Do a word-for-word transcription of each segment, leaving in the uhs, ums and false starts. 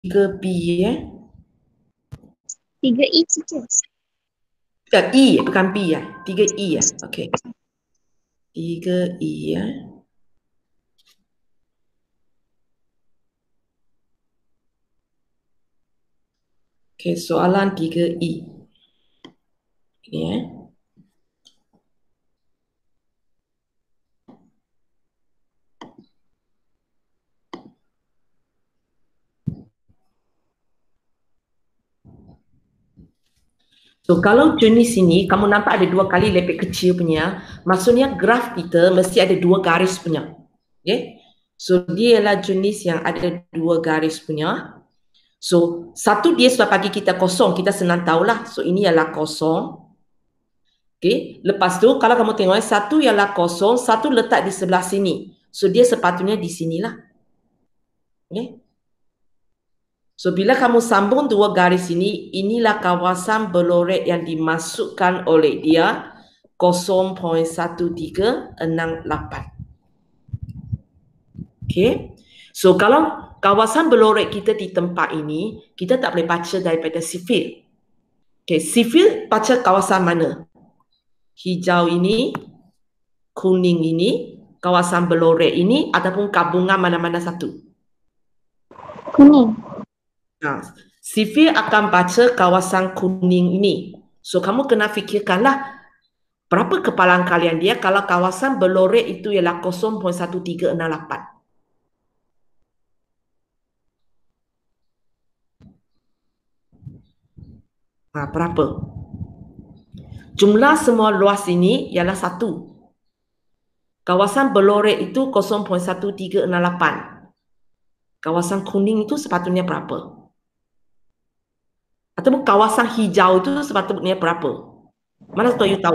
tiga B eh. tiga E teacher. Bukan E, bukan B ya. tiga E ya. Okey. tiga E ya. Okey, soalan tiga E. Ini eh. So, kalau jenis ini, kamu nampak ada dua kali lepek kecil punya, maksudnya graf kita mesti ada dua garis punya. Okay? So, dia ialah jenis yang ada dua garis punya. So, satu dia sudah bagi kita kosong, kita senang tahulah. So, ini ialah kosong. Okay? Lepas tu, kalau kamu tengok, satu ialah kosong, satu letak di sebelah sini. So, dia sepatutnya di sinilah. Okay? So, bila kamu sambung dua garis ini, inilah kawasan berlorek yang dimasukkan oleh dia kosong perpuluhan satu tiga enam lapan. Okay. So, kalau kawasan berlorek kita di tempat ini, kita tak boleh baca daripada sifil. Okay. Sifil baca kawasan mana? Hijau ini, kuning ini, kawasan berlorek ini, ataupun gabungan mana-mana satu? Kuning. Nah, sifil akan baca kawasan kuning ini. So, kamu kena fikirkanlah berapa kepalan kalian dia kalau kawasan berlorek itu ialah kosong perpuluhan satu tiga enam lapan. Ha, berapa? Jumlah semua luas ini ialah satu. Kawasan berlorek itu kosong perpuluhan satu tiga enam lapan. Kawasan kuning itu sepatutnya berapa? Ataupun kawasan hijau itu sepatutnya berapa? Mana tu you tahu?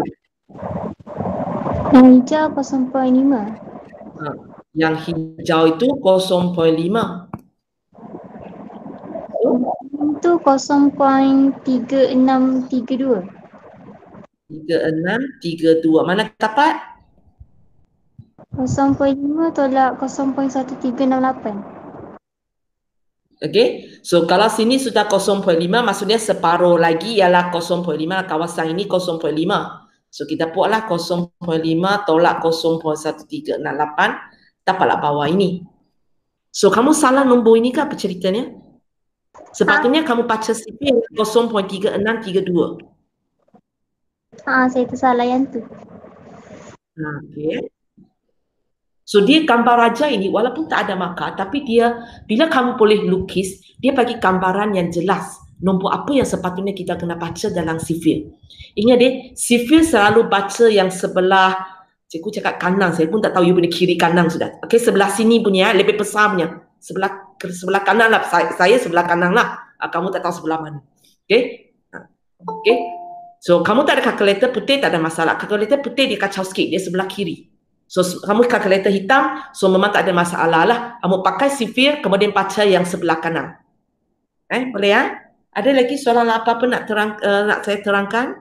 Yang hijau kosong perpuluhan lima. Ha, yang hijau itu kosong perpuluhan lima. Itu kosong perpuluhan tiga enam tiga dua. tiga enam tiga dua. Mana dapat? kosong perpuluhan lima tolak kosong perpuluhan satu tiga enam lapan. Okay, so kalau sini sudah kosong perpuluhan lima, maksudnya separuh lagi ialah kosong perpuluhan lima, kawasan ini kosong perpuluhan lima. So kita buatlah kosong perpuluhan lima tolak kosong perpuluhan satu tiga enam lapan, dapatlah bawah ini. So kamu salah nombor ini ke apa ceritanya? Sepatutnya ha? Kamu baca sipil kosong perpuluhan tiga enam tiga dua. Ah, saya tersalah yang tu. Okay. So dia gambar raja ini walaupun tak ada markah, tapi dia bila kamu boleh lukis, dia bagi gambaran yang jelas nombor apa yang sepatutnya kita kena baca dalam sifil. Ingat deh, sifil selalu baca yang sebelah, cikgu cakap kanan, saya pun tak tahu you punya kiri kanan sudah. Okay, sebelah sini punya, lebih besar punya. Sebelah sebelah kanan lah, saya, saya sebelah kanan lah. Kamu tak tahu sebelah mana. Okay. Okay. So kamu tak ada kalkulator putih, tak ada masalah. Kalkulator putih dia kacau sikit, dia sebelah kiri. So, kamu kalkulator hitam, so memang tak ada masalah lah. Kamu pakai sifil, kemudian baca yang sebelah kanan. Eh, boleh ya? Ada lagi soalan apa-apa nak, terang, uh, nak saya terangkan?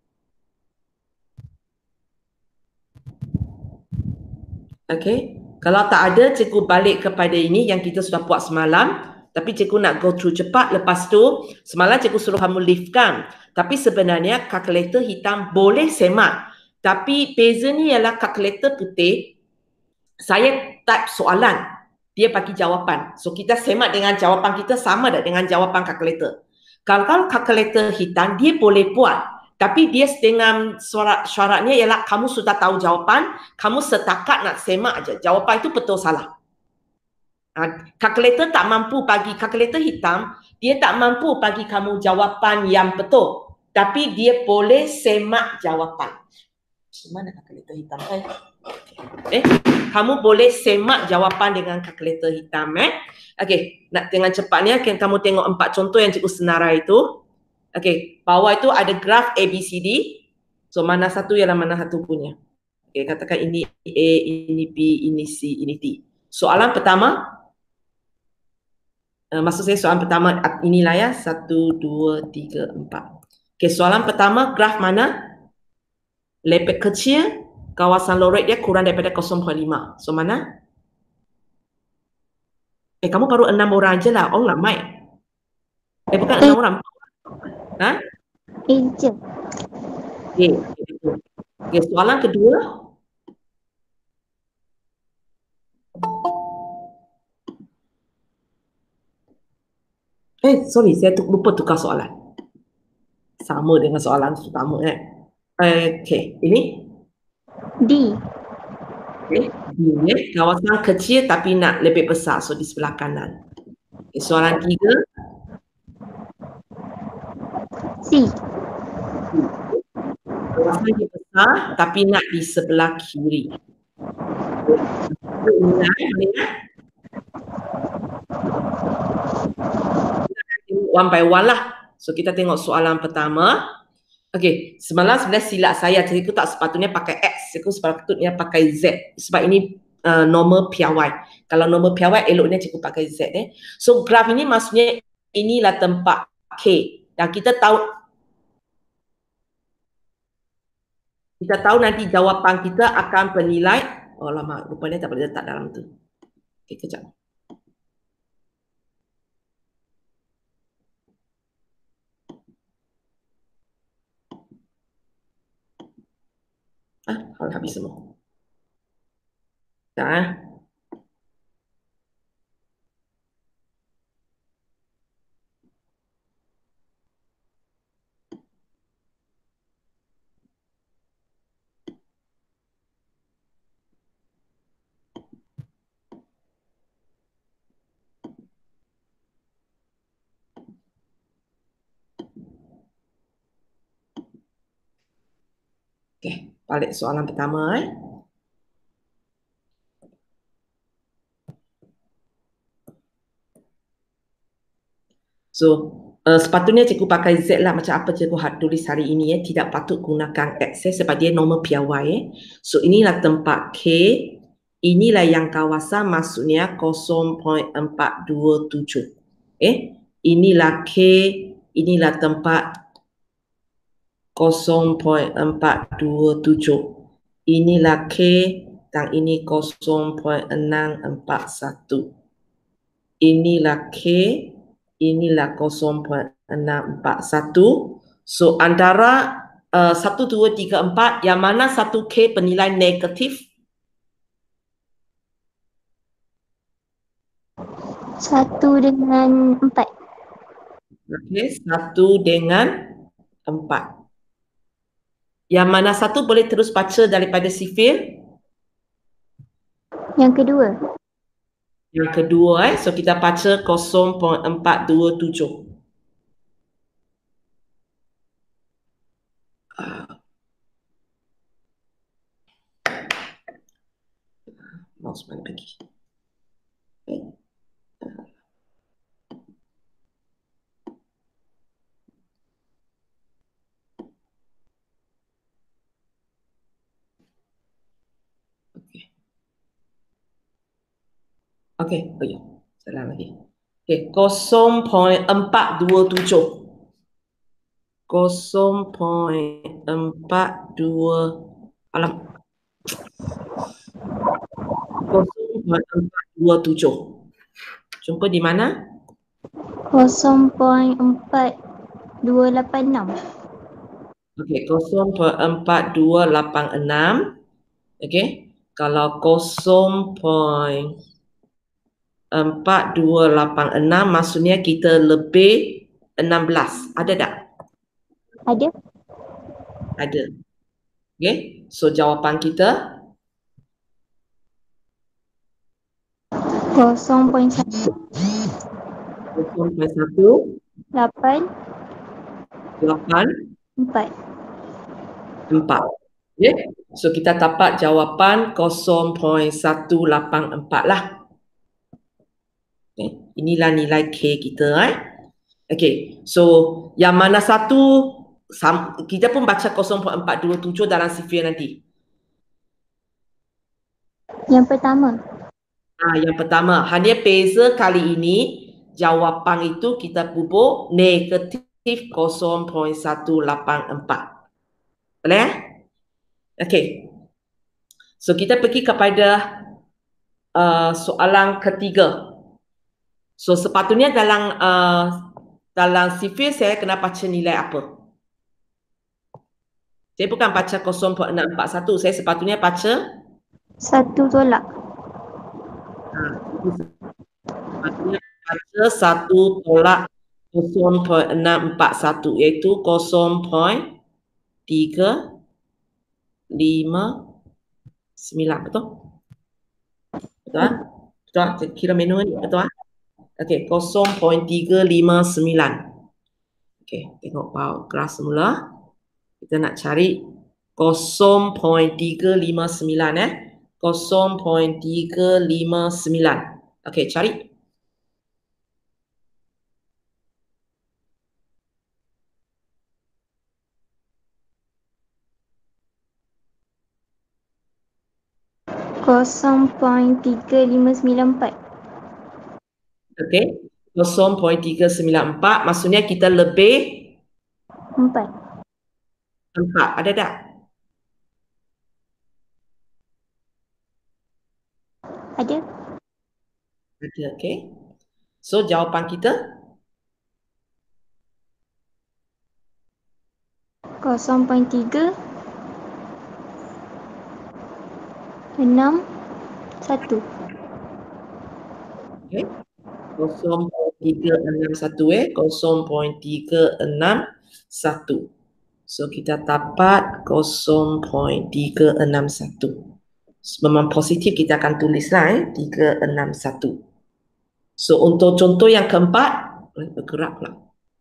Okay. Kalau tak ada, cikgu balik kepada ini yang kita sudah buat semalam. Tapi cikgu nak go through cepat. Lepas tu, semalam cikgu suruh kamu liftkan. Tapi sebenarnya kalkulator hitam boleh semak. Tapi beza ni ialah kalkulator putih, saya type soalan, dia bagi jawapan. So kita semak dengan jawapan kita sama tak dengan jawapan kalkulator. Kalau kalkulator hitam, dia boleh buat. Tapi dia dengan syarat, syaratnya ialah kamu sudah tahu jawapan, kamu setakat nak semak aja. Jawapan itu betul salah. Kalkulator tak mampu bagi, kalkulator hitam, dia tak mampu bagi kamu jawapan yang betul. Tapi dia boleh semak jawapan. Mana kalkulator hitam eh? Eh, kamu boleh semak jawapan dengan kalkulator hitam eh. Okey, nak dengan cepatnya kamu tengok empat contoh yang cikgu senarai itu. Okey, bawah itu ada graf A B C D. So mana satu ialah mana satu punya. Okey, katakan ini A, ini B, ini C, ini D. Soalan pertama, uh, maksud saya soalan pertama inilah ya, satu, dua, tiga, empat. Okey, soalan pertama, graf mana? Lepek kecil, kawasan lorek dia kurang daripada kosong perpuluhan lima. So mana? Eh, kamu baru enam orang je lah. Oh, ramai. Eh, bukan enam orang. Ha? A je. Okay, betul. Okay, soalan kedua. Eh, sorry, saya tu- lupa tukar soalan. Sama dengan soalan pertama eh. Okay, ini D. okay. D, eh. Kawasan kecil tapi nak lebih besar, so di sebelah kanan. Okay, soalan tiga. C. Kawasan dia besar tapi nak di sebelah kiri. One by one lah. So kita tengok soalan pertama. Okey, semalam sebenarnya silap saya. Jadi aku tak sepatutnya pakai X, aku sepatutnya pakai Z. Sebab ini uh, normal piawai. Kalau normal piawai eloknya cikgu pakai Z eh. So graf ini maksudnya inilah tempat K. Dan kita tahu kita tahu nanti jawapan kita akan bernilai. Oh lama, rupanya tak boleh letak dalam tu. Okey, kejap. Ah, hal habis semua. Sekejap eh. Okey, balik soalan pertama eh. So, uh, sepatutnya cikgu pakai Z lah macam apa cikgu had tulis hari ini ya. Tidak patut gunakan X ya, sebab dia normal piawai ya. So, inilah tempat K. Inilah yang kawasan maksudnya kosong perpuluhan empat dua tujuh. Eh, inilah K. Inilah tempat kosong perpuluhan empat dua tujuh. Inilah K dan ini kosong perpuluhan enam empat satu. Inilah K. Inilah kosong perpuluhan enam empat satu. So antara uh, satu, dua, tiga, empat, yang mana satu K bernilai negatif? Satu dengan empat. Okey, satu dengan empat. Yang mana satu boleh terus baca daripada sifir? Yang kedua. Yang kedua eh. So kita baca kosong perpuluhan empat dua tujuh. Mouse mana pergi? Okay. Okey, oh ya, salah lagi. Okey, kosong perpuluhan empat dua tujuh. kosong perpuluhan empat dua alam. kosong perpuluhan empat dua tujuh. Jumpa di mana? Kosong perpuluhan empat dua lapan enam. Okey, kosong perpuluhan empat dua lapan enam. Okey, kalau kosong perpuluhan empat dua lapan enam maksudnya kita lebih enam belas. Ada tak? Ada. Ada. Okey, so jawapan kita Kosong perpuluhan satu. kosong perpuluhan satu Lapan. lapan Empat. empat. Okay. So kita dapat jawapan kosong perpuluhan satu lapan empat lah. Okay. Inilah nilai K kita eh. Okay. So yang mana satu kita pun baca kosong perpuluhan empat dua tujuh dalam sifir nanti. Yang pertama. Ah, yang pertama, hanya beza kali ini jawapan itu kita bubuk negatif kosong perpuluhan satu lapan empat. Boleh eh? Okey. So kita pergi kepada uh, soalan ketiga. So sepatutnya dalam uh, dalam sifir saya kena baca nilai apa? Saya bukan baca kosong perpuluhan enam empat satu, saya sepatutnya baca Satu tolak. ha, sepatutnya baca satu tolak kosong perpuluhan enam empat satu, iaitu kosong perpuluhan tiga lima sembilan, betul? Betul ah? Betul, saya kira menu ni, betul ah? Okey, kosong perpuluhan tiga lima sembilan. Okey, tengok bawah graf semula. Kita nak cari kosong perpuluhan tiga lima sembilan eh. kosong perpuluhan tiga lima sembilan. Okey, cari. Kosong poin tiga lima sembilan empat. Okey, kosong perpuluhan tiga sembilan empat maksudnya kita lebih Empat. empat. Ada tak? Ada. Ada, okey. So jawapan kita Kosong poin tiga enam satu. okey. kosong perpuluhan tiga enam satu eh, kosong perpuluhan tiga enam satu. So kita dapat kosong perpuluhan tiga enam satu. Memang positif kita akan tulislah eh, tiga enam satu. So untuk contoh yang keempat, eh, bergerak pula.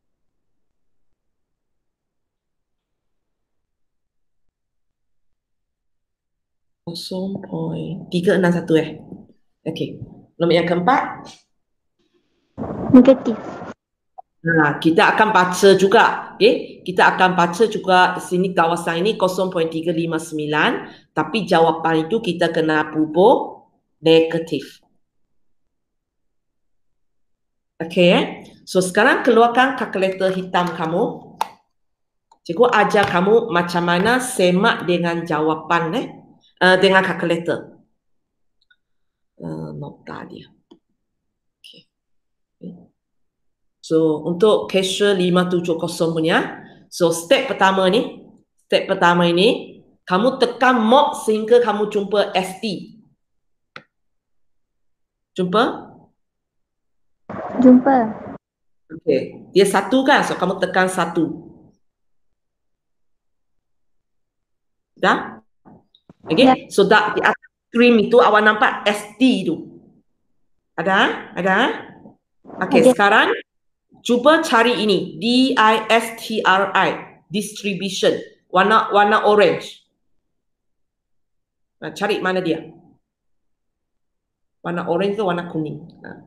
kosong perpuluhan tiga enam satu eh. Okey. Nombor yang keempat, Negatif. nah, kita akan baca juga, okey. Kita akan baca juga sini kawasan ini kosong perpuluhan tiga lima sembilan, tapi jawapan itu kita kena bubuh negatif. Okey eh. So sekarang keluarkan kalkulator hitam kamu. Cikgu ajar kamu macam mana semak dengan jawapan eh, uh, dengan kalkulator. Uh, nota dia. Okay. So untuk Cashier lima tujuh kosong punya, so step pertama ni, step pertama ini, kamu tekan mod sehingga kamu jumpa S T. Jumpa? Jumpa. Okey, dia satu kan, so kamu tekan satu. Dah? Okey, Ya. so dah di atas screen itu awak nampak S T tu. Ada? Ada? Okey, Ada. sekarang cuba cari ini, D I S T R I, distribution, warna warna orange. Nah, cari mana dia? Warna orange ke warna kuning? Nah.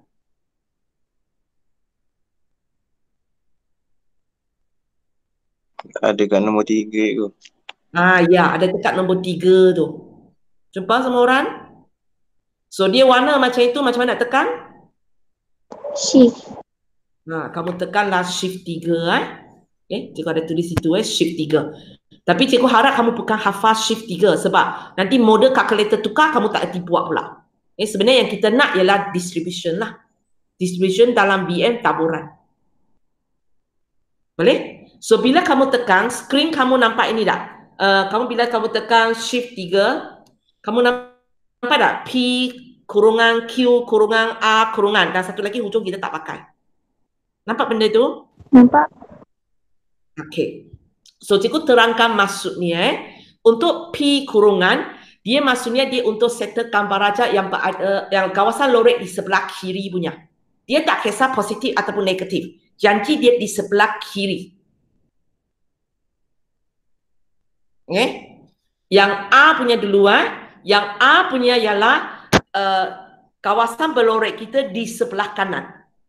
Ada kat nombor tiga tu. Ah ya, ada dekat nombor tiga tu. Jumpa semua orang? So dia warna macam itu, macam mana nak tekan? Shift. Nah, kamu tekanlah shift tiga eh. Okay, cikgu ada tulis situ eh, shift tiga. Tapi cikgu harap kamu bukan hafal shift tiga sebab nanti mode kalkulator tukar kamu tak erti buat pula. Eh, sebenarnya yang kita nak ialah distribution lah. Distribution dalam B M taburan. Boleh? So bila kamu tekan, screen kamu nampak ini tak? Uh, kamu bila kamu tekan shift tiga, kamu nampak tak? P kurungan Q kurungan A kurungan dan satu lagi hujung kita tak pakai. Nampak benda tu? Nampak. Okey. So cikgu terangkan maksudnya eh. Untuk P kurungan, dia maksudnya dia untuk sektor Kambaraja yang berada, yang kawasan lorek di sebelah kiri punya. Dia tak kisah positif ataupun negatif. Janji dia di sebelah kiri. Okay? Yang A punya duluan, yang A punya ialah uh, kawasan berlorek kita di sebelah kanan.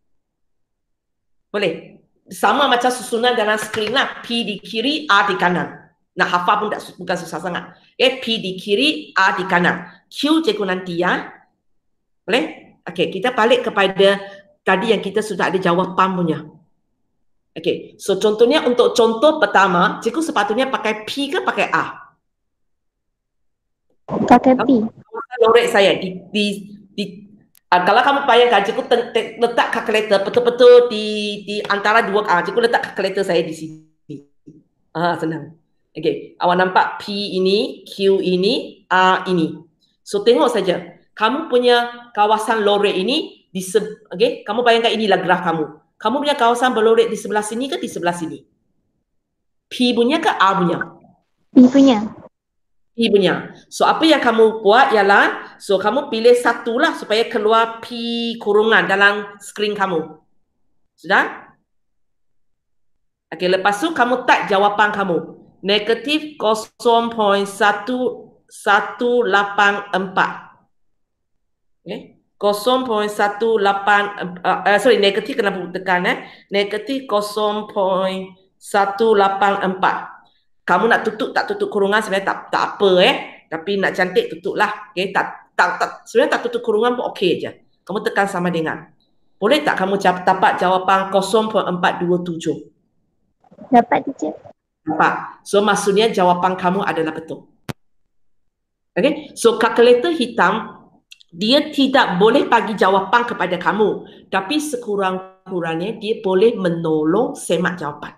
Boleh? Sama macam susunan dalam skrin lah. P di kiri, A di kanan. Nak hafal pun tak, bukan susah sangat. Eh, P di kiri, A di kanan. Q cikgu nanti ya. Boleh? Okey, kita balik kepada tadi yang kita sudah ada jawapan punya. Okey, so contohnya untuk contoh pertama, cikgu sepatutnya pakai P ke pakai A? Pakai P. Lorek saya di, di, di Uh, kalau kamu bayangkan, cikgu letak kalkulator betul-betul di di antara dua, ah, cikgu letak kalkulator saya di sini. Ah, senang. Okey, awak nampak P ini, Q ini, R ini. So tengok saja, kamu punya kawasan lorek ini di se okey, kamu bayangkan inilah graf kamu. Kamu punya kawasan berlorek di sebelah sini ke di sebelah sini? P punya ke R punya? P punya. P punya. So apa yang kamu buat ialah, so kamu pilih satu lah supaya keluar P kurungan dalam skrin kamu. Sudah? Okey, lepas tu kamu type jawapan kamu. Negatif kosong perpuluhan satu satu lapan empat. Okay. kosong perpuluhan satu lapan uh, uh, sorry, negatif kenapa tekan eh? Negatif kosong perpuluhan satu lapan empat. Kamu nak tutup tak tutup kurungan sebenarnya tak tak apa eh. Tapi nak cantik tutuplah. Okey, tak tak tak sebenarnya tak tutup kurungan pun okey aja. Kamu tekan sama dengan. Boleh tak kamu dapat jawapan kosong perpuluhan empat dua tujuh? Dapat, teacher. Dapat. So maksudnya jawapan kamu adalah betul. Okay. So kalkulator hitam, dia tidak boleh bagi jawapan kepada kamu, tapi sekurang-kurangnya dia boleh menolong semak jawapan.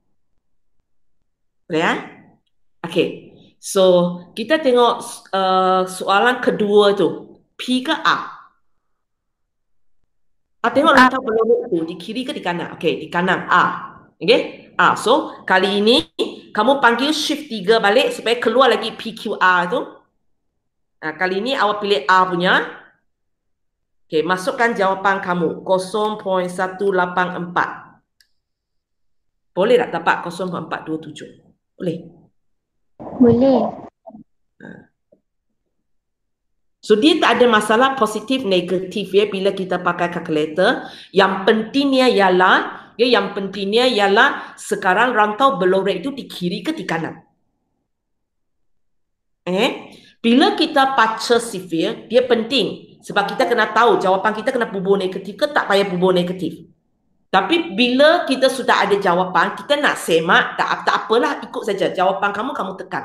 Boleh ya? Okay. So kita tengok uh, soalan kedua tu. P ke A? Ah, tengok rantau peluru tu di kiri ke di kanan? Okay, di kanan A. Okay. Ah, so kali ini kamu panggil shift tiga balik supaya keluar lagi P Q R tu. Nah, kali ini awak pilih A punya. Okay, masukkan jawapan kamu kosong perpuluhan satu lapan empat. Boleh tak dapat kosong perpuluhan empat dua tujuh? Boleh? Boleh. So dia tak ada masalah positif negatif ya bila kita pakai kalkulator. Yang pentingnya ialah ya yang pentingnya ialah sekarang rantau berlorek itu di kiri ke di kanan. Eh, bila kita baca sifir, dia penting sebab kita kena tahu jawapan kita kena bubur negatif ke tak payah bubur negatif. Tapi bila kita sudah ada jawapan, kita nak semak, tak, tak apalah, ikut saja jawapan kamu, kamu tekan.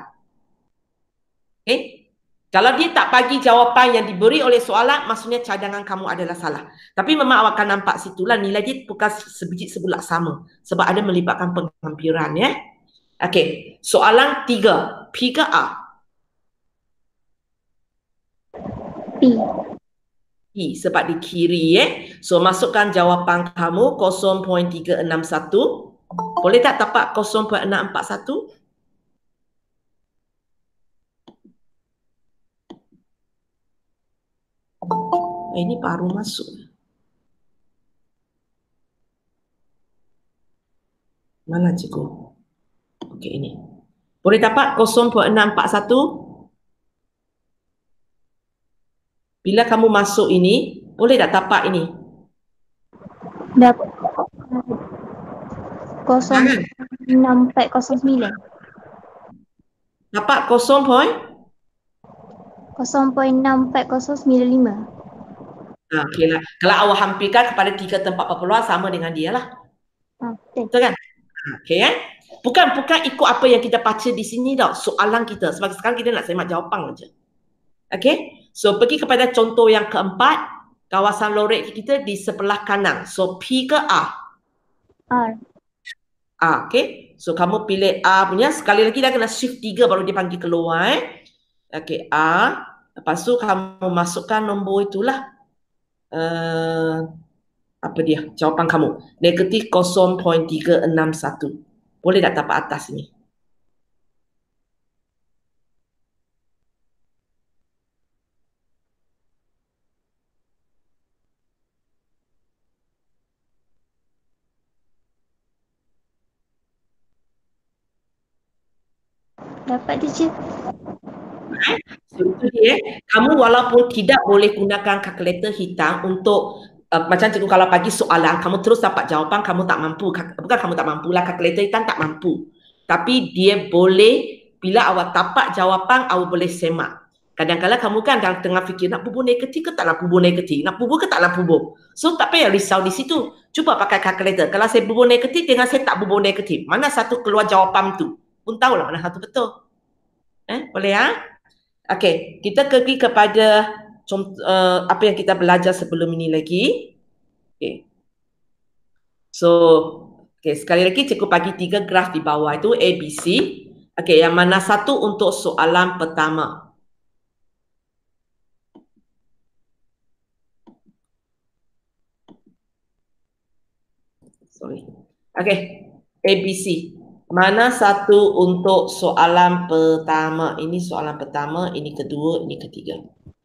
Okay? Kalau dia tak bagi jawapan yang diberi oleh soalan, maksudnya cadangan kamu adalah salah. Tapi memang awak akan nampak situlah nilai dia bukan sebiji sebulat sama. Sebab ada melibatkan penghampiran ya. Okey, soalan tiga. P ke A? P. P sebab di kiri eh. So masukkan jawapan kamu kosong perpuluhan tiga enam satu. Boleh tak dapat kosong perpuluhan enam empat satu? Eh, ini baru masuk. Mana cikgu? Okey, ini. Boleh dapat kosong perpuluhan enam empat satu? Bila kamu masuk ini, boleh tak tapak ini? Dapat kosong enam empat kosong sembilan. Dapat kosong point? kosong perpuluhan enam empat kosong sembilan lima. Ha, okay lah. Kalau awak hampirkan kepada tiga tempat perpuluhan sama dengan dia lah. Ha, betul. Betul kan? Okey eh? Bukan bukan ikut apa yang kita baca di sini tau, soalan kita. Sebab sekarang kita nak semak jawapan aja. Okey? So pergi kepada contoh yang keempat, kawasan lorek kita di sebelah kanan. So P ke A? R. A, okey. So kamu pilih A punya, sekali lagi dah kena shift tiga baru dia panggil keluar eh. Okey, A. Lepas tu kamu masukkan nombor itulah. Uh, apa dia? Jawapan kamu. Negatif kosong perpuluhan tiga enam satu. Boleh tak tapak atas ni? Dapat, teacher. So itu dia. Kamu walaupun tidak boleh gunakan kalkulator hitam untuk uh, macam cikgu kalau bagi soalan, kamu terus dapat jawapan, kamu tak mampu. Bukan kamu tak mampu lah, kalkulator hitam tak mampu. Tapi dia boleh, bila awak dapat jawapan, awak boleh semak. Kadang-kadang kamu kan tengah fikir nak bubur negatif ke tak nak bubur negatif, nak bubur ke tak nak bubur. So tak payah risau di situ. Cuba pakai kalkulator. Kalau saya bubur negatif dengan saya tak bubur negatif, mana satu keluar jawapan tu? Pun tahulah mana satu betul. Eh, boleh ya? Okey, kita pergi kepada contoh, uh, apa yang kita belajar sebelum ini lagi. Okay. So, okay, sekali lagi cikgu bagi tiga graf di bawah itu A, B, C. Okay, yang mana satu untuk soalan pertama. Sorry. Okay, A, B, C. Mana satu untuk soalan pertama? Ini soalan pertama, ini kedua, ini ketiga.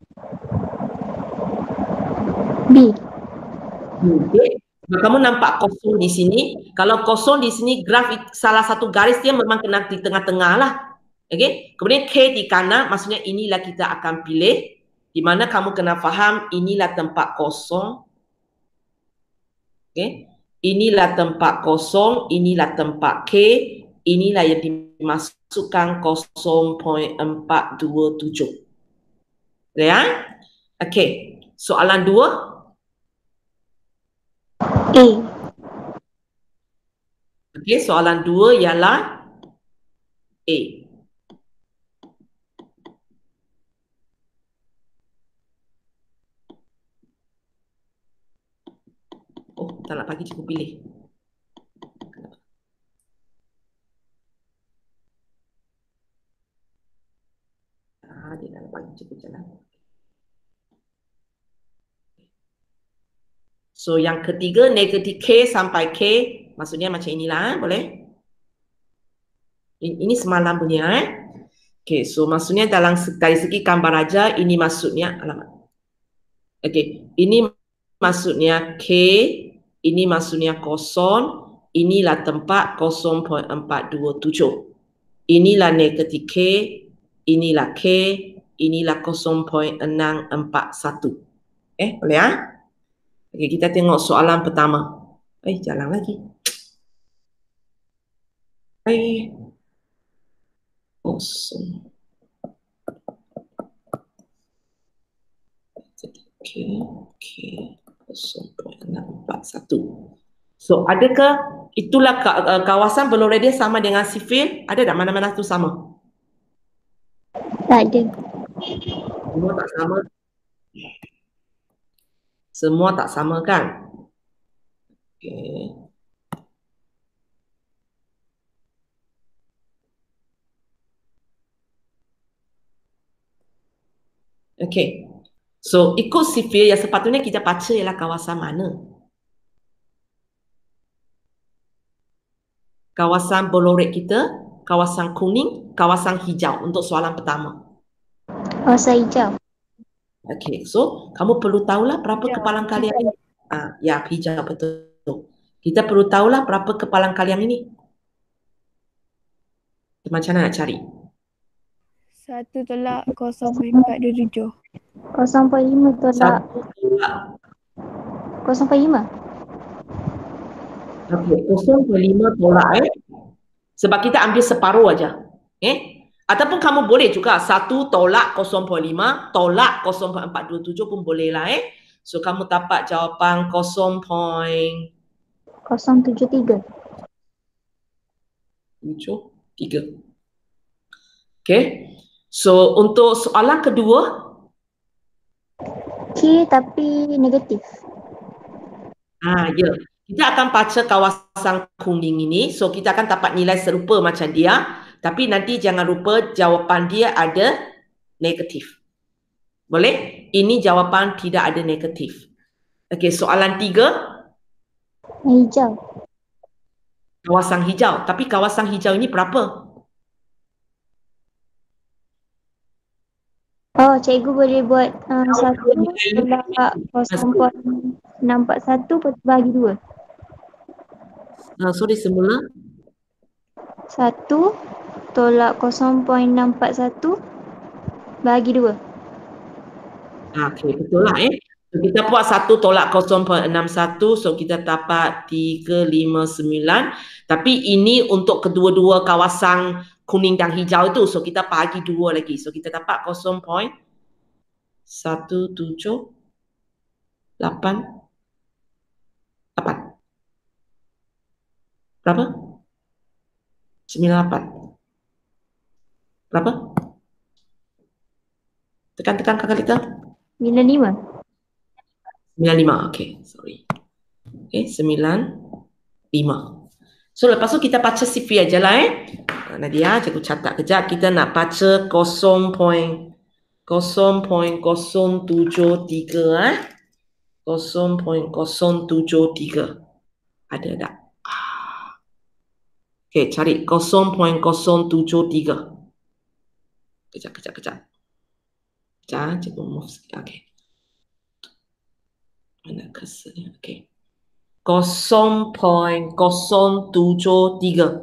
B. Okay. Kamu nampak kosong di sini. Kalau kosong di sini, graf salah satu garis dia memang kena di tengah-tengah lah. Okay. Kemudian K di kanan, maksudnya inilah kita akan pilih. Di mana kamu kena faham, inilah tempat kosong. Okay. Inilah tempat kosong, inilah tempat K. Inilah yang dimasukkan kosong koma empat dua tujuh. Ya? Okay. Soalan dua. A. Okay, soalan dua ialah A. Oh, tak nak bagi cikgu pilih. Ah, dia nak bagi cikgu jalan. So, yang ketiga, negatif K sampai K, maksudnya macam inilah, boleh? Ini semalam punya, eh? Okay, so maksudnya dalam dari segi gambar raja, ini maksudnya, alamat. Okay, ini maksudnya K, ini maksudnya kosong, inilah tempat kosong koma empat dua tujuh. Inilah negatif K, inilah K, inilah kosong koma enam empat satu. Eh, boleh ya? Okay, kita tengok soalan pertama. Eh, jalan lagi. Eh, kosong. Okay, okay. kosong koma enam empat satu. So, adakah itulah kawasan below radius sama dengan sifil? Ada tak mana-mana tu sama? Tak ada. Semua tak sama. Semua tak sama kan? Okay. Okay. So, ikut sifil yang sepatutnya kita baca ialah kawasan mana? Kawasan below radius kita, kawasan kuning, kawasan hijau untuk soalan pertama. Kawasan hijau. Okay, so kamu perlu tahulah berapa Hijau. kepalang kalian ini. Ah, ya, hijau betul. Kita perlu tahulah berapa kepalang kalian ini. Macam mana nak cari? Satu tolak kosong koma empat dua tujuh. kosong koma lima tolak Satu tolak. kosong koma lima. Okay, kosong koma lima tolak eh. Sebab kita ambil separuh aja. Eh? Ataupun kamu boleh juga satu tolak kosong koma lima tolak kosong koma empat dua tujuh pun boleh lah eh. So kamu dapat jawapan kosong koma tujuh tiga. tujuh tiga. Okay. So untuk soalan kedua. K tapi negatif. Ah, ya. Kita akan baca kawasan kuning ini. So kita akan dapat nilai serupa macam dia. Tapi nanti jangan lupa jawapan dia ada negatif. Boleh? Ini jawapan tidak ada negatif. Okey, soalan tiga. Hijau. Kawasan hijau. Tapi kawasan hijau ini berapa? Oh, cikgu boleh buat uh, satu tolak kosong koma enam empat satu bagi dua. Uh, sorry, semula. Satu tolak kosong koma enam empat satu bagi dua. Okey, betul lah eh. So, kita buat satu tolak kosong koma enam satu. So kita dapat tiga lima sembilan. Tapi ini untuk kedua-dua kawasan kuning dan hijau itu. So kita bagi dua lagi. So kita dapat kosong koma satu tujuh lapan lapan. Berapa? sembilan lapan. Berapa? Tekan-tekan kakak kita. Sembilan lima. sembilan lima. Okay, sorry. Okay, sembilan lima. So lepas tu kita baca C V aja lah eh. Nadia, cikgu catat kejap. Kita nak baca kosong kosong kosong tujuh tiga eh. kosong kosong tujuh tiga. Ada tak? Okay, cari kosong kosong tujuh tiga. Kejap, kejap, kejap. Kejap, cikgu move sikit. Okay. Mana cursornya? Okay. kosong kosong tujuh tiga.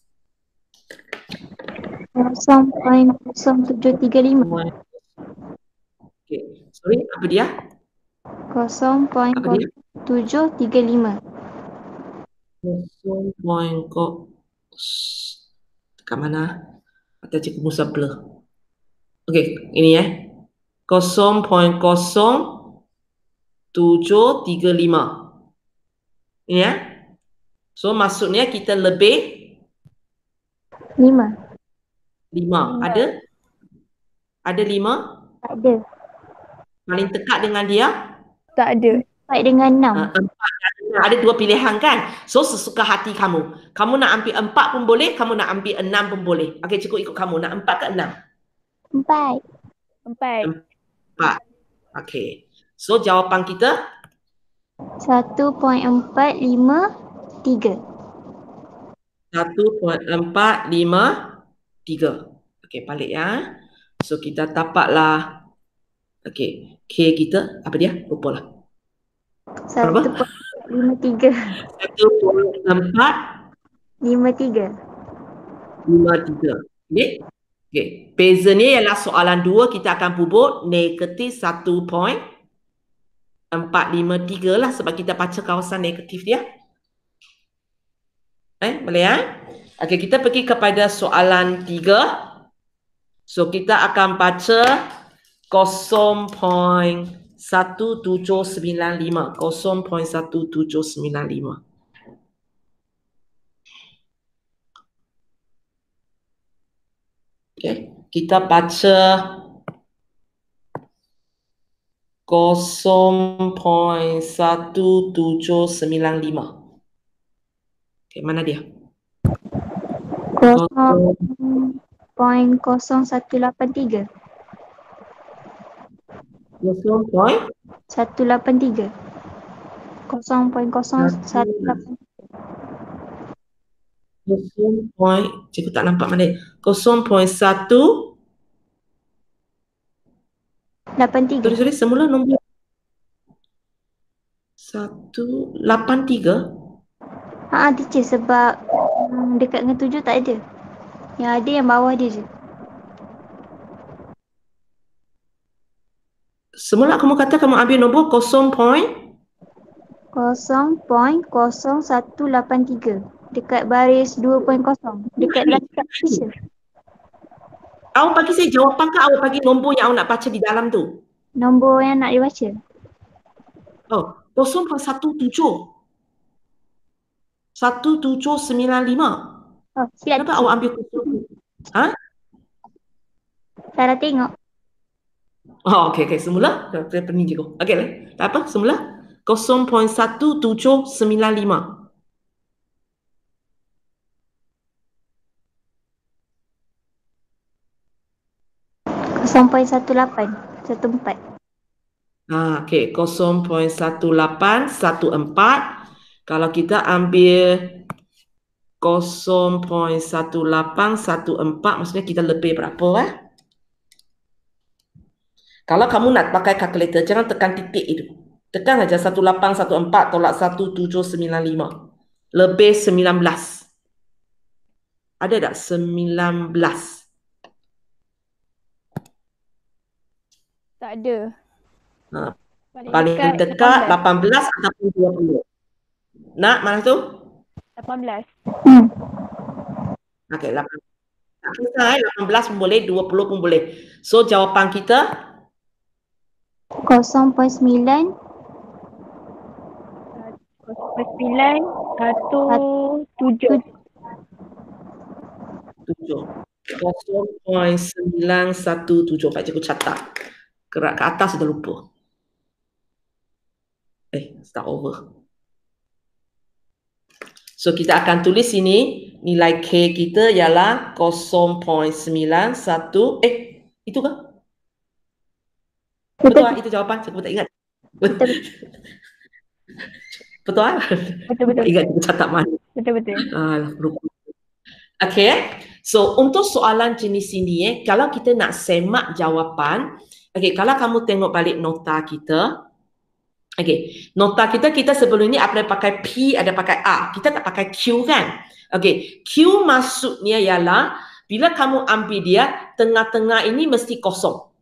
Kosong kosong tujuh tiga lima. Okay. Sorry, apa dia? Kosong Apa dia? tujuh tiga lima. Kosong kosong. Dekat mana? Atau cikgu Musa blur. Okay, ini ya. kosong kosong tujuh tiga lima. Ini ya. So maksudnya kita lebih Lima. lima. Ada? Ada lima? Tak ada. Paling dekat dengan dia? Tak ada. Empat dengan enam. Uh, empat. Ada dua pilihan kan? So sesuka hati kamu. Kamu nak ambil empat pun boleh, kamu nak ambil enam pun boleh. Okay, cikgu ikut kamu. Nak empat ke enam? Empat. Empat. Empat. Okay. So jawapan kita? Satu point empat lima tiga. Satu point empat lima tiga. Okay, balik ya. So kita tapaklah. Okay, K kita apa dia? Lupa lah. Satu point lima tiga. Satu point empat Lima tiga. lima tiga. Okay. Okay. Bezanya ialah soalan dua kita akan bubuk negatif satu point empat lima tiga lah sebab kita baca kawasan negatif dia. Eh, boleh ya? Okay, kita pergi kepada soalan tiga. So kita akan baca kosong point satu tujuh sembilan lima. kosong point satu tujuh sembilan lima. Okay, kita baca kosong point satu tujuh sembilan lima. Okay, mana dia? Kosong point kosong satu lapan tiga. Kosong point Satu lapan tiga. Kosong point kosong satu lapan. Kosong point, cikgu tak nampak mana. Kosong point satu Lapan tiga. Sorry, sorry, semula nombor satu lapan tiga. Haa teacher sebab um, dekat dengan tujuh tak ada. Yang ada yang bawah dia je. Semula kamu kata kamu ambil nombor kosong point Kosong point kosong satu lapan tiga. Dekat baris dua point kosong. Dekat dalam kitab teacher. Awak bagi saya jawapan ke awak bagi nombor yang awak nak baca di dalam tu? Nombor yang nak dibaca. Oh, kosong point satu tujuh. satu tujuh sembilan lima. Oh, silap. Kenapa awak ambil kosong? Ha? Salah tengok. Oh, okey, okey. Semula, saya pening je kau. Okey lah. Tak apa, semula. kosong point satu tujuh sembilan lima. Kosong point satu lapan. Satu empat. Ha, okey. kosong point satu lapan satu empat. Kalau kita ambil kosong point satu lapan satu empat, maksudnya kita lebih berapa eh? Kalau kamu nak pakai kalkulator, jangan tekan titik itu. Tekan saja satu lapan satu empat tolak satu tujuh sembilan lima. Lebih sembilan belas. Ada tak sembilan belas? Tak ada. Ha, Paling, paling dekat dekat lapan belas ataupun dua puluh. Nak mana tu? lapan belas. Hmm. Okey, lapan belas. Tak kisah eh, lapan belas pun boleh, dua puluh pun boleh. So jawapan kita Kosong point sembilan. Kosong sembilan. Satu tujuh. tujuh. kosong point sembilan satu tujuh. Pak cikgu catat. Gerak ke atas dah lupa. Eh, start over. So kita akan tulis sini nilai K kita ialah kosong perpuluhan sembilan satu. Eh, itu ke? Betul, betul ah, itu jawapan. Saya tak ingat. Betul. Betul ah? Betul betul. Ingat kita catat mana. Betul betul. Ah, lupa. Okay, so untuk soalan jenis ini, eh, kalau kita nak semak jawapan, okay, kalau kamu tengok balik nota kita, okay, nota kita, kita sebelum ini ada pakai P, ada pakai A, kita tak pakai Q kan? Okay, Q maksudnya ialah, bila kamu ambil dia, tengah-tengah ini mesti kosong.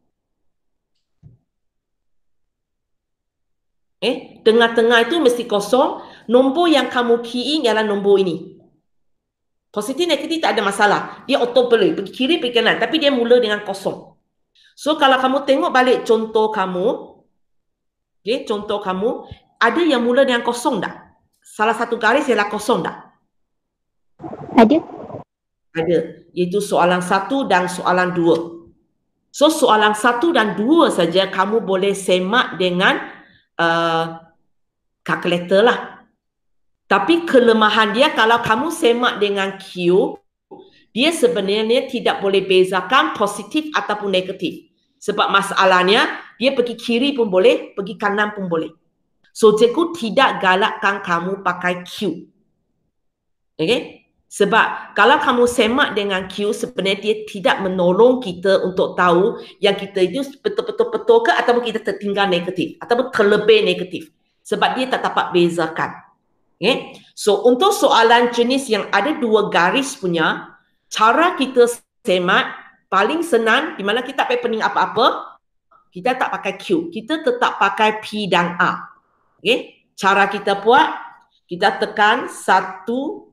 Eh, tengah-tengah itu mesti kosong, nombor yang kamu key in ialah nombor ini. Positif negatif tak ada masalah. Dia auto boleh pergi kiri pergi kanan, tapi dia mula dengan kosong. So kalau kamu tengok balik contoh kamu, okay, contoh kamu ada yang mula dengan kosong tak? Salah satu garis ialah kosong tak? Ada. Ada. Iaitu soalan satu dan soalan dua. So soalan satu dan dua saja kamu boleh semak dengan uh, kalkulator lah. Tapi kelemahan dia kalau kamu semak dengan Q, dia sebenarnya tidak boleh bezakan positif ataupun negatif. Sebab masalahnya, dia pergi kiri pun boleh, pergi kanan pun boleh. So, cikgu tidak galakkan kamu pakai Q. Okay? Sebab kalau kamu semak dengan Q, sebenarnya dia tidak menolong kita untuk tahu yang kita itu betul-betul betul ke ataupun kita tertinggal negatif ataupun terlebih negatif. Sebab dia tak dapat bezakan. Okay? So, untuk soalan jenis yang ada dua garis punya, cara kita semak paling senang, di mana kita tak payah pening apa-apa, kita tak pakai Q. Kita tetap pakai P dan A. Okay? Cara kita buat, kita tekan satu,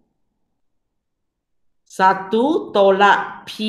satu tolak P,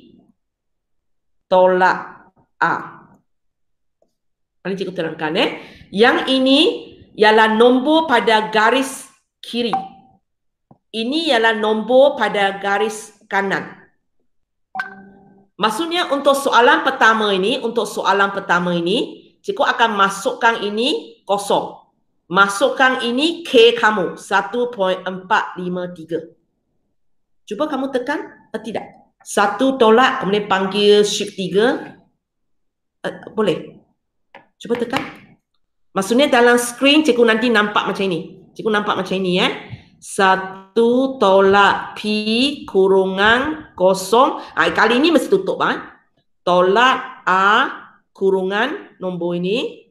tolak A. Ini cikgu terangkan. Eh? Yang ini ialah nombor pada garis kiri. Ini ialah nombor pada garis kanan. Maksudnya untuk soalan pertama ini, untuk soalan pertama ini, cikgu akan masukkan ini kosong. Masukkan ini K kamu, satu perpuluhan empat lima tiga. Cuba kamu tekan, atau tidak? Satu tolak, kemudian panggil shift tiga. Uh, boleh? Cuba tekan. Maksudnya dalam skrin cikgu nanti nampak macam ini. Cikgu nampak macam ini ya. Satu tolak P kurungan kosong. Ha, kali ini mesti tutup. Ha? Tolak A kurungan nombor ini.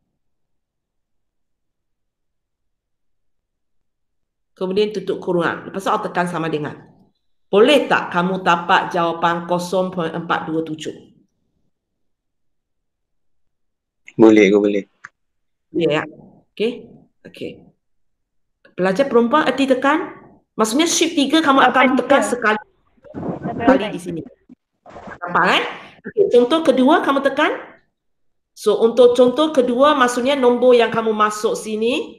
Kemudian tutup kurungan. Lepas tu awak tekan sama dengan. Boleh tak kamu dapat jawapan kosong perpuluhan empat dua tujuh? Boleh ke boleh? Boleh ya. Okey. Okey. Pelajar perempuan erti tekan. Maksudnya shift tiga kamu akan tekan sekali. Sekali di sini. Nampak kan? Okay, contoh kedua kamu tekan. So untuk contoh kedua maksudnya nombor yang kamu masuk sini.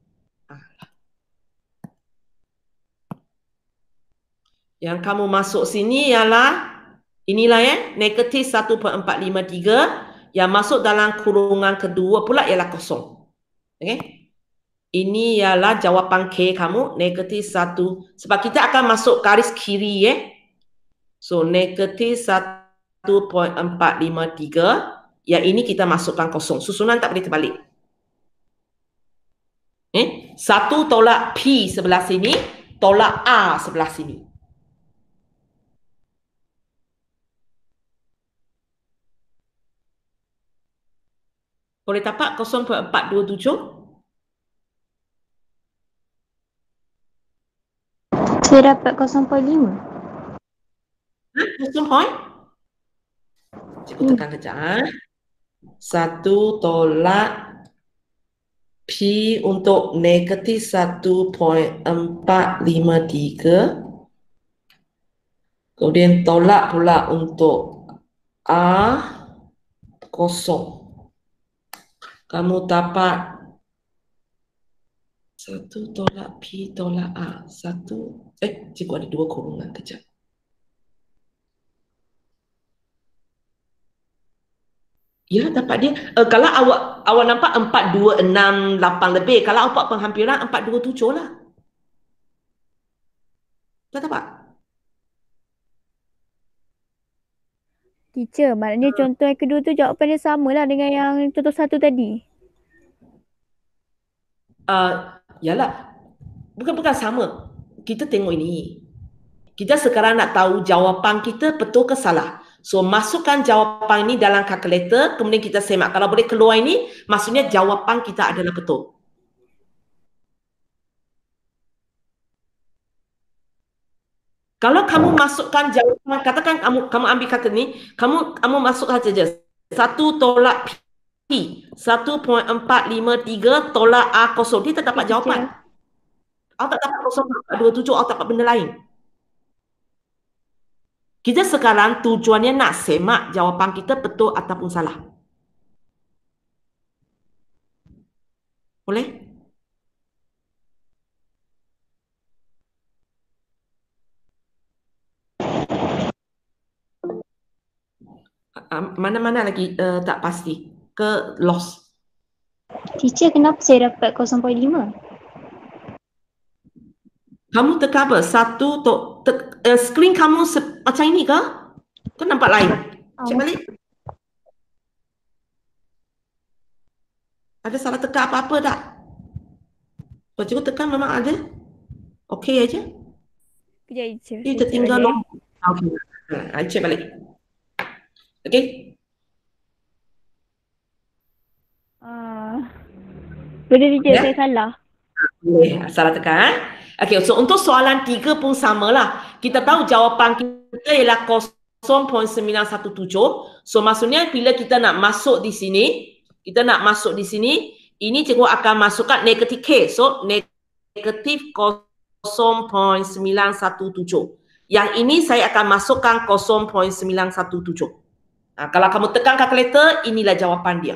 Yang kamu masuk sini ialah inilah ya. Negatif satu perpuluhan empat lima tiga. Yang masuk dalam kurungan kedua pula ialah kosong. Okay? Ini ialah jawapan K kamu, negatif satu. Sebab kita akan masuk garis kiri ya. So, negatif satu perpuluhan empat lima tiga. Yang ini kita masukkan kosong. Susunan tak boleh terbalik. Eh? Satu tolak P sebelah sini, tolak A sebelah sini. Boleh dapat kosong perpuluhan empat dua tujuh? Saya dapat kosong perpuluhan lima. Ha? Kosong point? Cikgu tekan kejap. Ha? Satu tolak P untuk negatif satu perpuluhan empat lima tiga. Kemudian tolak pula untuk A kosong. Kamu dapat satu tolak P tolak A. Satu, eh, cikgu ada dua kurungan, kejap. Ya, dapat dia. Uh, kalau awak awak nampak empat dua enam lapan lebih. Kalau awak penghampiran empat dua tujuh lah. Tak dapat? Teacher, maknanya contoh yang kedua tu jawapan dia sama lah dengan yang contoh satu tadi. Uh, yalah. Bukan-bukan sama. Kita tengok ini. Kita sekarang nak tahu jawapan kita betul ke salah. So, masukkan jawapan ini dalam kalkulator, kemudian kita semak. Kalau boleh keluar ini, maksudnya jawapan kita adalah betul. Kalau kamu masukkan jawapan, katakan kamu kamu ambil kata ni, kamu kamu masukkan saja satu tolak P, satu perpuluhan empat lima tiga tolak A kosong. Dia tak dapat jawapan. Awak tak dapat kosong dua tujuh, awak dapat benda lain. Kita sekarang tujuannya nak semak jawapan kita betul ataupun salah. Boleh? Mana-mana lagi uh, tak pasti ke loss? Teacher, kenapa saya dapat kosong perpuluhan lima? Kamu tekan apa? Satu to, te, uh, screen kamu macam ini ke? Kau nampak lain? Cek balik. Ada salah tekan apa-apa tak? Kalau cikgu tekan memang ada? Okey aja? Kejap, teacher. Dia tertinggal loh. Okey. Ha, cek balik. Okey? Uh, boleh teacher, Ya? saya salah. Boleh, salah tekan. Eh? Okey, so untuk soalan tiga pun samalah. Kita tahu jawapan kita ialah kosong perpuluhan sembilan satu tujuh. So maksudnya bila kita nak masuk di sini, kita nak masuk di sini, ini cikgu akan masukkan negatif K. So negatif kosong perpuluhan sembilan satu tujuh. Yang ini saya akan masukkan kosong perpuluhan sembilan satu tujuh. Nah, kalau kamu tekan kalkulator, inilah jawapan dia.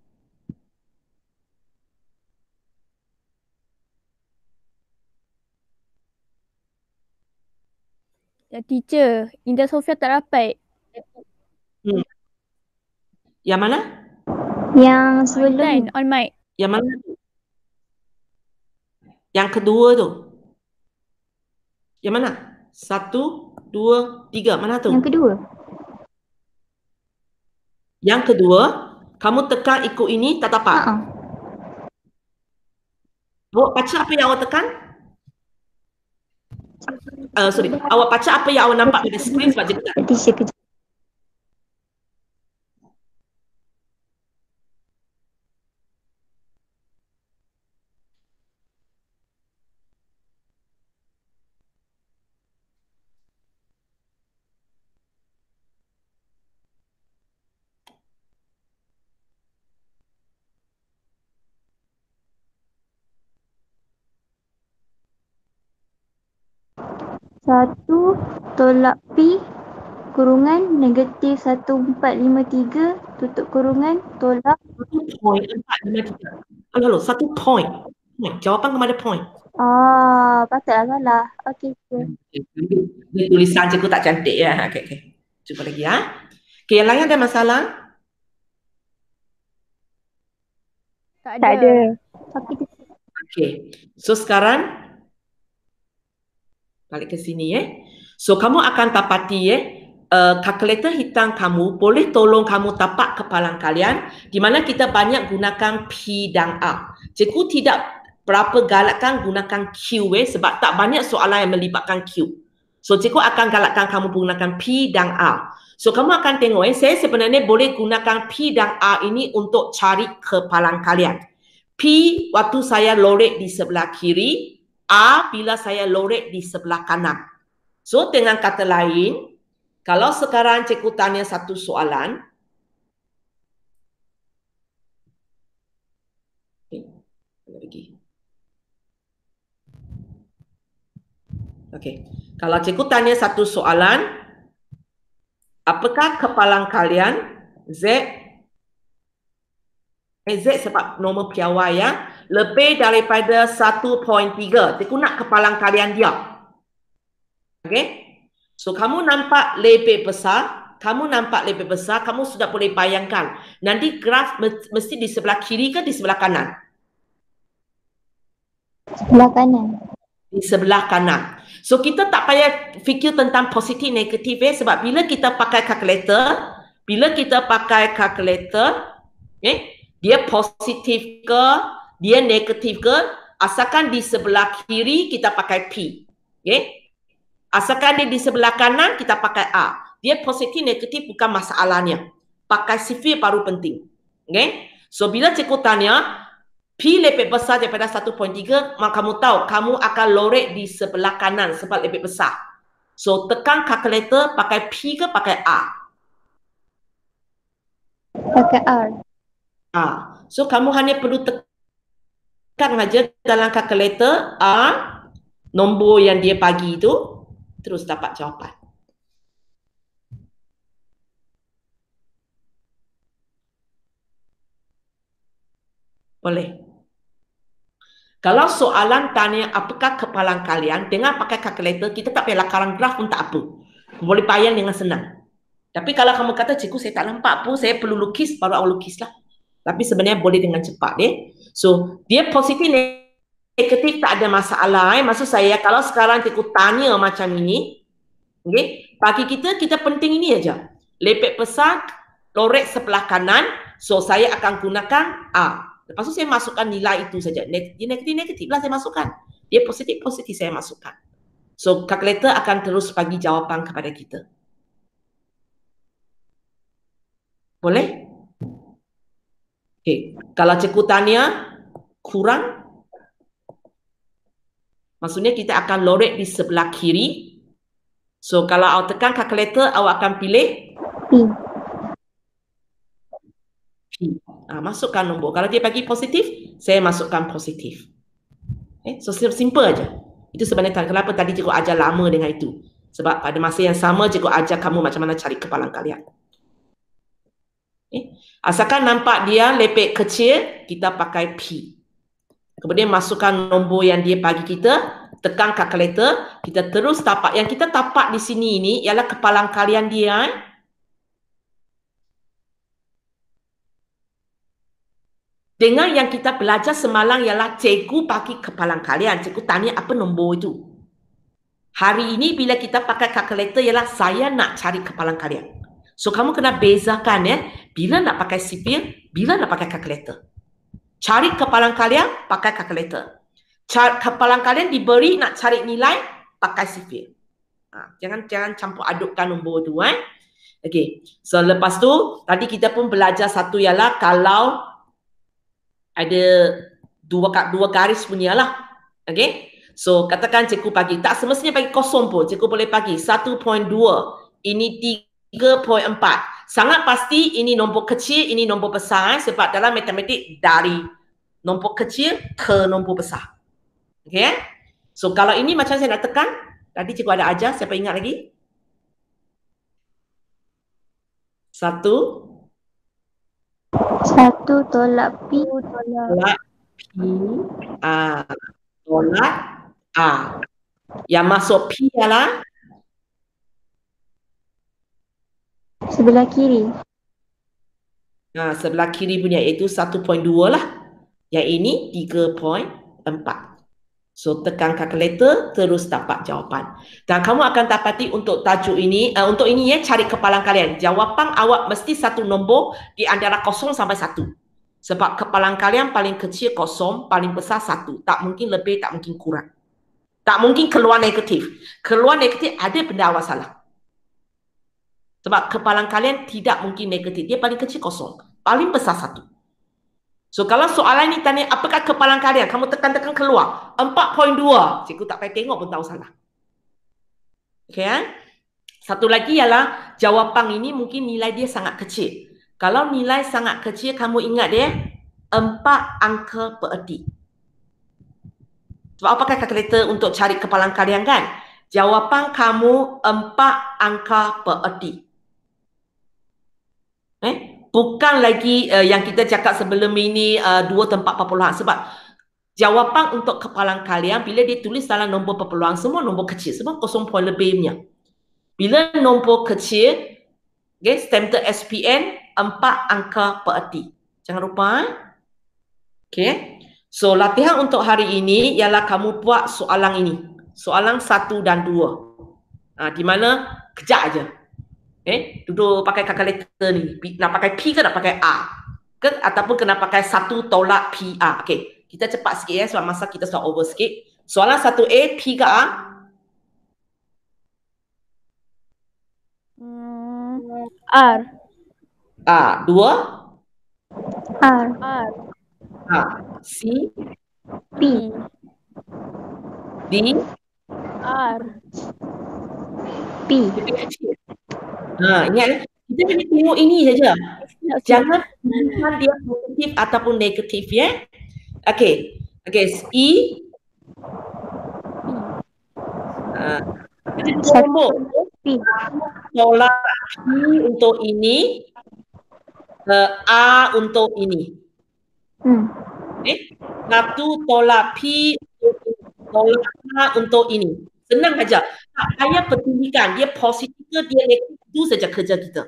Ya, teacher, Indah Sofia tak dapat. Hmm. Yang mana? Yang sebelum On, on mic. Yang mana? Yang kedua tu. Yang mana? Satu, dua, tiga. Mana tu? Yang kedua. Yang kedua, kamu tekan ikut ini, tak dapat. Uh-uh. Awak baca apa yang awak tekan? Uh, sorry, awak baca apa yang awak nampak pada skrin sebab dia tekan. Teacher, kejap. Satu tolak P kurungan negatif satu empat lima tiga tutup kurungan tolak. Satu point empat lima tiga. Halo, halo, satu point. point. Jawapan kepada point. Ah, patutlah salah. Okey. Okay. Dia tulisan cikgu tak cantik ya. Okey, okey. Cuba lagi ya. Okey, yang lain ada masalah? Tak ada. Tak ada. Okey. Okey. So sekarang balik ke sini eh. So kamu akan dapati eh uh, kalkulator hitam kamu boleh tolong kamu tapak kepalang kalian di mana kita banyak gunakan P dan R. Cikgu tidak berapa galakkan gunakan Q eh sebab tak banyak soalan yang melibatkan Q. So cikgu akan galakkan kamu menggunakan P dan R. So kamu akan tengok eh saya sebenarnya boleh gunakan P dan R ini untuk cari kepalang kalian. P waktu saya lorek di sebelah kiri, A bila saya lorek di sebelah kanan. So dengan kata lain, kalau sekarang cikgu tanya satu soalan, okay. Okey. Kalau cikgu tanya satu soalan, apakah kepalang kalian Z eh, Z sebab nombor piawai ya, lebih daripada satu perpuluhan tiga. Cikgu nak kepalang kalian dia. Okey. So kamu nampak lebih besar, kamu nampak lebih besar, kamu sudah boleh bayangkan. Nanti graf mesti di sebelah kiri ke di sebelah kanan? Sebelah kanan. Di sebelah kanan. So kita tak payah fikir tentang positif negatif eh, sebab bila kita pakai kalkulator, bila kita pakai kalkulator, eh, dia positif ke, dia negatif ke, asalkan di sebelah kiri kita pakai P. Okay? Asalkan dia di sebelah kanan kita pakai A. Dia positif negatif bukan masalahnya. Pakai sifir baru penting. Okay? So bila cikgu tanya, P lebih besar daripada satu perpuluhan tiga, maka kamu tahu kamu akan lorek di sebelah kanan sebab lebih besar. So tekan kalkulator pakai P ke pakai A? Pakai R. A. So kamu hanya perlu tekan saja dalam kalkulator A, nombor yang dia bagi itu, terus dapat jawapan. Boleh. Kalau soalan tanya apakah kepalan kalian, dengan pakai kalkulator, kita tak payah lakaran graf pun tak apa. Boleh bayang dengan senang. Tapi kalau kamu kata, cikgu saya tak nampak pun, saya perlu lukis, baru awak lukis lah. Tapi sebenarnya boleh dengan cepat. Eh? So, dia positif negatif tak ada masalah. Eh? Maksud saya, kalau sekarang cikgu tanya macam ini, okay? Bagi kita, kita penting ini aja. Lepek besar, lorek sebelah kanan, so saya akan gunakan A. Lepas tu saya masukkan nilai itu saja. Dia negatif-negatif lah saya masukkan. Dia positif-positif saya masukkan. So, kalkulator akan terus bagi jawapan kepada kita. Boleh? Okay. Kalau cikgu tanya, kurang? Maksudnya kita akan lorek di sebelah kiri. So, kalau awak tekan kalkulator, awak akan pilih? P. P. Ha, masukkan nombor. Kalau dia bagi positif, saya masukkan positif. Eh, so simple aja. Itu sebenarnya kenapa tadi cikgu ajar lama dengan itu. Sebab pada masa yang sama cikgu ajar kamu macam mana cari kepalan kalian. Eh, asalkan nampak dia lepek kecil, kita pakai P. Kemudian masukkan nombor yang dia bagi kita, tekan kalkulator, kita terus tapak. Yang kita tapak di sini ini ialah kepalan kalian dia. Eh. Dengan yang kita belajar semalam ialah cikgu bagi kepalan kalian. Cikgu tanya apa nombor itu. Hari ini bila kita pakai kalkulator ialah saya nak cari kepalan kalian. So kamu kena bezakan ya. Bila nak pakai sifir, bila nak pakai kalkulator. Cari kepalan kalian, pakai kalkulator. Cari, kepalan kalian diberi nak cari nilai, pakai sifir. Ha, jangan jangan campur adukkan nombor tu. Eh. Okay. So lepas tu, tadi kita pun belajar satu ialah kalau ada dua dua garis punya lah. Okay. So katakan cikgu bagi, tak semestinya bagi kosong pun. Cikgu boleh bagi satu perpuluhan dua. Ini tiga perpuluhan empat. Sangat pasti ini nombor kecil, ini nombor besar. Eh? Sebab dalam matematik dari nombor kecil ke nombor besar. Okay. So kalau ini macam saya nak tekan. Tadi cikgu ada ajar, siapa ingat lagi? Satu. Satu tolak P. Tolak P. A. Tolak A. Yang masuk P ialah? Sebelah kiri. Nah, sebelah kiri punya iaitu satu perpuluhan dua lah. Yang ini tiga perpuluhan empat. So tekan kalkulator terus dapat jawapan. Dan kamu akan dapati untuk tajuk ini, uh, untuk ini ya cari kepalan kalian. Jawapan awak mesti satu nombor di antara kosong sampai satu. Sebab kepalan kalian paling kecil kosong, paling besar satu. Tak mungkin lebih, tak mungkin kurang. Tak mungkin keluar negatif. Keluar negatif ada benda awak salah. Sebab kepalan kalian tidak mungkin negatif. Dia paling kecil kosong. Paling besar satu. So kalau soalan ni tanya apakah kepalan kalian, kamu tekan-tekan keluar empat perpuluhan dua. Cikgu tak payah tengok pun tahu salah. Okay, eh? Satu lagi ialah jawapan ini mungkin nilai dia sangat kecil. Kalau nilai sangat kecil, kamu ingat dia empat angka bererti. Sebab apa pakai kalkulator untuk cari kepalan kalian kan? Jawapan kamu empat angka bererti. Eh? Bukan lagi uh, yang kita cakap sebelum ini uh, dua tempat perpuluhan. Sebab jawapan untuk kepalan kalian bila dia tulis dalam nombor perpuluhan semua nombor kecil. Semua kosong poin lebihnya. Bila nombor kecil Okay, stempel S P N empat angka pererti. Jangan lupa. Eh? Okay. So latihan untuk hari ini ialah kamu buat soalan ini. Soalan satu dan dua. Ha, di mana kejap aja. Eh, duduk pakai kalkulator ni. Nak pakai P ke nak pakai R? Ke ataupun kena pakai satu tolak P R. Okey, kita cepat sikit ya sebab masa kita sudah over sikit. Soalan satu A, P ke R? Hmm, R. R. Dua? R. R. R. C. P. D. R. P. Ha, ingat kita kena tengok ini saja. Jangan jangan dia positif ataupun negatif ya. Okey. Okey, E. Uh, ada dua nombor. P. Tolak P untuk ini, uh, R untuk ini. Hmm. Eh, satu tolak P, tolak R untuk ini. Senang saja. Tak payah pertunjukan. Dia positif ke dia negatif, itu saja kerja kita.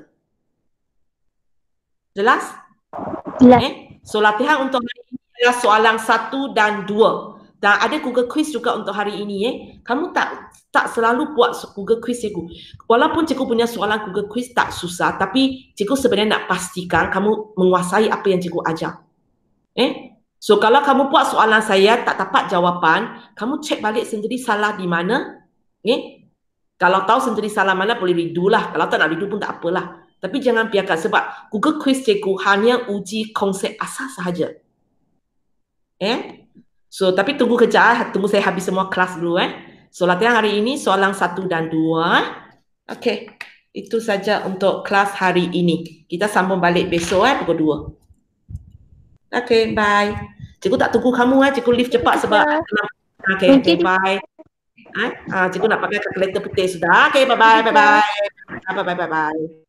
Jelas? Jelas. Eh? So latihan untuk hari ini adalah soalan satu dan dua. Dan ada Google Quiz juga untuk hari ini. Eh. Kamu tak tak selalu buat Google Quiz cikgu. Walaupun cikgu punya soalan Google Quiz tak susah, tapi cikgu sebenarnya nak pastikan kamu menguasai apa yang cikgu ajar. Eh? So kalau kamu buat soalan saya tak dapat jawapan, kamu cek balik sendiri salah di mana. Eh? Kalau tahu sendiri salah mana boleh redo lah. Kalau tak nak redo pun tak apalah. Tapi jangan biarkan sebab Google Quiz cikgu hanya uji konsep asas sahaja. Eh? So tapi tunggu kejap, tunggu saya habis semua kelas dulu eh. So latihan hari ini soalan satu dan dua. Okey. Itu saja untuk kelas hari ini. Kita sambung balik besok eh pukul dua. Okey, bye. Cikgu tak tunggu kamu eh, cikgu lift cepat sebab okey, okay, bye. Eh? Ah, cikgu nak pakai kalkulator putih sudah. Okey, bye bye, bye bye. Bye bye bye bye.